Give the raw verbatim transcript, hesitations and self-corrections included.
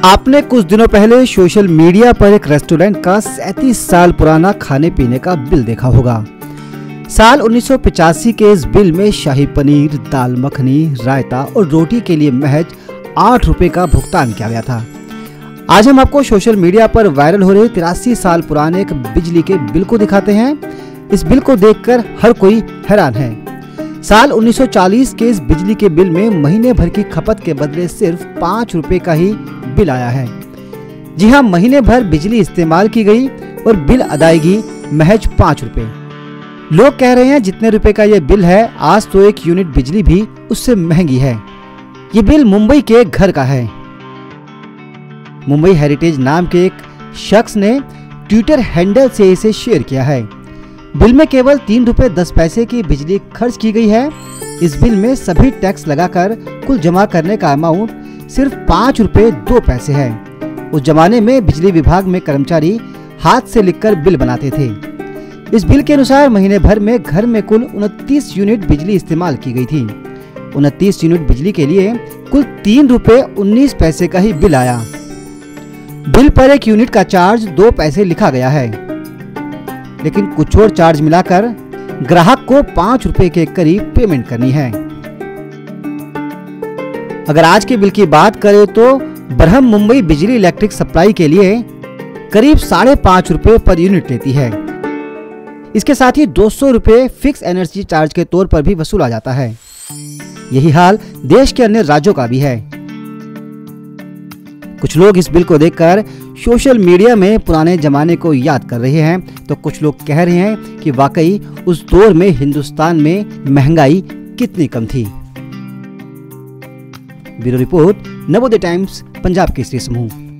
आपने कुछ दिनों पहले सोशल मीडिया पर एक रेस्टोरेंट का सैंतीस साल पुराना खाने पीने का बिल देखा होगा। साल उन्नीस सौ पचासी के इस बिल में शाही पनीर, दाल मखनी, रायता और रोटी के लिए महज आठ रुपए का भुगतान किया गया था। आज हम आपको सोशल मीडिया पर वायरल हो रहे तिरासी साल पुराने एक बिजली के बिल को दिखाते हैं। इस बिल को देखकर हर कोई हैरान है। साल उन्नीस सौ चालीस के इस बिजली के बिल में महीने भर की खपत के बदले सिर्फ पाँच रुपए का ही बिल आया है। जी हाँ, महीने भर बिजली इस्तेमाल की गई और बिल अदायगी महज पाँच रुपए। लोग कह रहे हैं जितने रुपए का ये बिल है, आज तो एक यूनिट बिजली भी उससे महंगी है। ये बिल मुंबई के एक घर का है। मुंबई हेरिटेज नाम के एक शख्स ने ट्विटर हैंडल से इसे शेयर किया है। बिल में केवल तीन रुपए दस पैसे की बिजली खर्च की गई है। इस बिल में सभी टैक्स लगाकर कुल जमा करने का अमाउंट सिर्फ पाँच रुपए दो पैसे है। उस जमाने में बिजली विभाग में कर्मचारी हाथ से लिखकर बिल बनाते थे। इस बिल के अनुसार महीने भर में घर में कुल उनतीस यूनिट बिजली इस्तेमाल की गई थी। उनतीस यूनिट बिजली के लिए कुल तीन रुपए उन्नीस पैसे का ही बिल आया। बिल पर एक यूनिट का चार्ज दो पैसे लिखा गया है, लेकिन कुछ और चार्ज मिलाकर ग्राहक को पाँच रुपए के करीब पेमेंट करनी है। अगर आज के बिल की बात करें तो बरहम मुंबई बिजली इलेक्ट्रिक सप्लाई के लिए करीब साढ़े पाँच रुपए पर यूनिट लेती है। इसके साथ ही दो सौ रुपए फिक्स एनर्जी चार्ज के तौर पर भी वसूला जाता है। यही हाल देश के अन्य राज्यों का भी है। कुछ लोग इस बिल को देखकर सोशल मीडिया में पुराने जमाने को याद कर रहे हैं, तो कुछ लोग कह रहे हैं कि वाकई उस दौर में हिंदुस्तान में महंगाई कितनी कम थी। Bureau report, Navodaya Times, Punjab Kesari समूह।